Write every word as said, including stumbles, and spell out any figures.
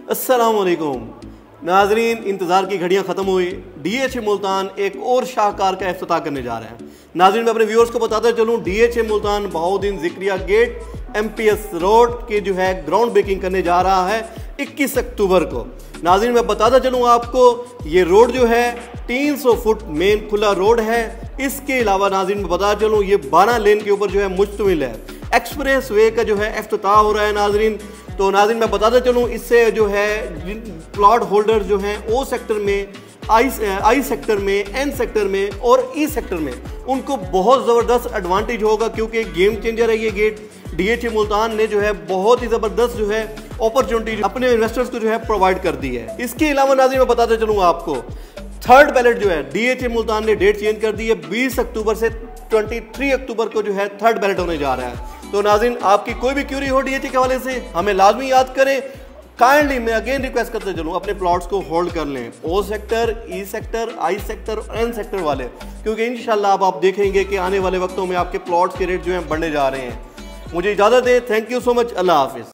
अस्सलामुअलैकुम नाजरीन, इंतज़ार की घड़ियां ख़त्म हुई। डी एच ए मुल्तान एक और शाहकार का इफ्तिताह करने जा रहे हैं। नाजरीन, मैं अपने व्यूअर्स को बताता चलूँ, D H A Multan Bahauddin Zakariya gate M P S road की जो है ग्राउंड ब्रेकिंग करने जा रहा है इक्कीस अक्टूबर को। नाजरीन, मैं बताता चलूँ आपको, ये रोड जो है तीन सौ फुट मेन खुला रोड है। इसके अलावा नाजरीन मैं बताता चलूँ, ये बारह लेन के ऊपर जो है मुश्तमिल है। एक्सप्रेस वे का जो है इफ्तिताह हो रहा है नाजरीन। तो नाज़रीन मैं बताता चलूँ, इससे जो है प्लॉट होल्डर जो हैं ओ सेक्टर में, आई आई सेक्टर में, एन सेक्टर में और ई सेक्टर में उनको बहुत ज़बरदस्त एडवांटेज होगा, क्योंकि गेम चेंजर है ये गेट। डी एच ए मुल्तान ने जो है बहुत ही ज़बरदस्त जो है अपॉर्चुनिटी अपने इन्वेस्टर्स को जो है प्रोवाइड कर दी है। इसके अलावा नाज़रीन मैं बताता चलूँ आपको, थर्ड बैलेट जो है डी एच ए मुल्तान ने डेट चेंज कर दी है। बीस अक्टूबर से तेईस अक्टूबर को जो है थर्ड बैलेट होने जा रहा है। तो नाज़रीन, आपकी कोई भी क्यूरी हो डी एच ए के हवाले से हमें लाजमी याद करें। काइंडली मैं अगेन रिक्वेस्ट करते चलूँ, अपने प्लॉट्स को होल्ड कर लें, O sector, E sector, I sector और एन सेक्टर वाले, क्योंकि इंशाल्लाह अब आप देखेंगे कि आने वाले वक्तों में आपके प्लॉट्स के रेट जो हैं बढ़ने जा रहे हैं। मुझे इजाज़त दें। Thank you so much. अल्लाह हाफिज़।